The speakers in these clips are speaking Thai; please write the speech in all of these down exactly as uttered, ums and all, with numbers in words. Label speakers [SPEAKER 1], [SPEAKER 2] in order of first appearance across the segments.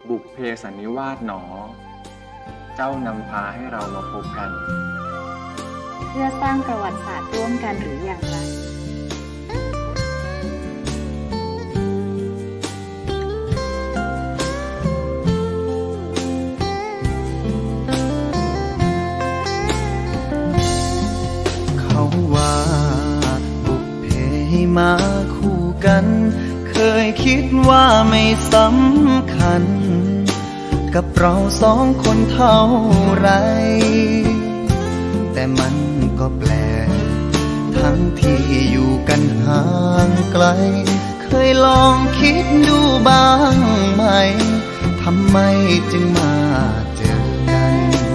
[SPEAKER 1] บุพเพสันนิวาสหนอเจ้านำพาให้เรามาพบกัน
[SPEAKER 2] เพื่อสร้างประวัติศาสตร์ร่วมกันหรืออย่างไร
[SPEAKER 3] เขาว่าบุพเพมาคู่กันเคยคิดว่าไม่สำคัญกับเราสองคนเท่าไรแต่มันก็แปลกทั้งที่อยู่กันห่างไกลเคยลองคิดดูบ้างไหมทำไมจึงมาเจอกัน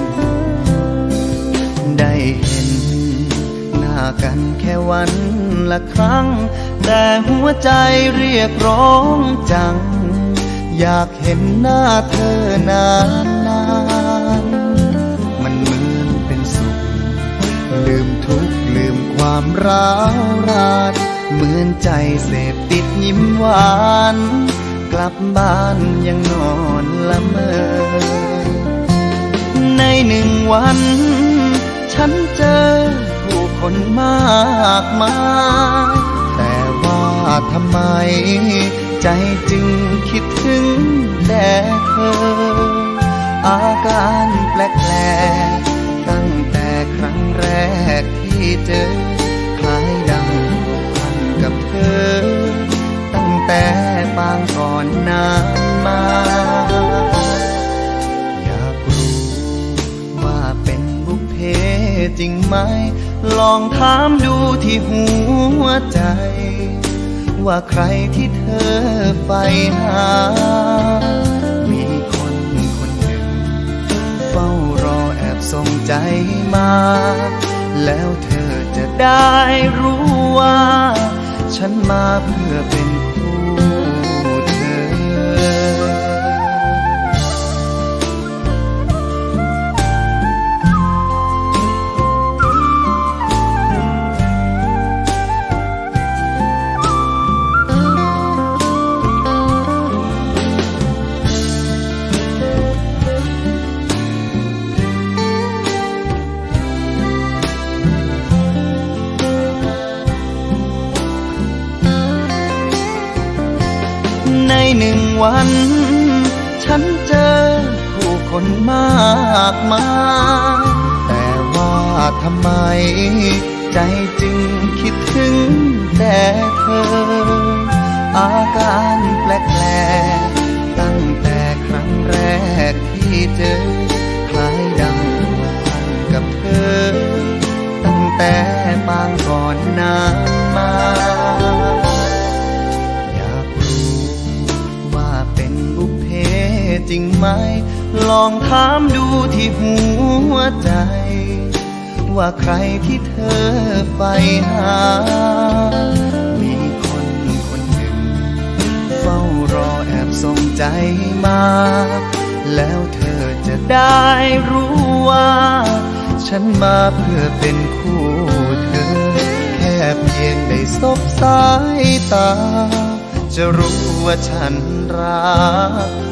[SPEAKER 3] ได้เห็นหน้ากันแค่วันละครั้งแต่หัวใจเรียกร้องจังอยากเห็นหน้าเธอนานนานมันเหมือนเป็นสุขลืมทุกข์ลืมความร้าวรานเหมือนใจเสพติดยิ้มหวานกลับบ้านยังนอนละเมอในหนึ่งวันฉันเจอผู้คนมากมายแต่ว่าทำไมใจจึงคิดถึงแต่เธออาการแปลกๆตั้งแต่ครั้งแรกที่เจอคล้ายดังพันกับเธอตั้งแต่ปางก่อนนานมาอยากรู้ว่าเป็นบุพเพจริงไหมลองถามดูที่หัวใจว่าใครที่เธอใฝ่หามีคนคนหนึ่งเฝ้ารอแอบส่งใจมาแล้วเธอจะได้รู้ว่าฉันมาเพื่อเป็นคู่เธอในหนึ่งวันฉันเจอผู้คนมากมายแต่ว่าทำไมใจจึงคิดถึงแต่เธออาการแปลกๆตั้งแต่ครั้งแรกที่เจอคล้ายดังพันกับเธอตั้งแต่ปางก่อนนานมาจริงไหมลองถามดูที่หัวใจว่าใครที่เธอใฝ่หามีคนคนหนึ่งเฝ้ารอแอบส่งใจมาแล้วเธอจะได้รู้ว่าฉันมาเพื่อเป็นคู่เธอแค่เพียงได้สบสายตาจะรู้ว่าฉันรัก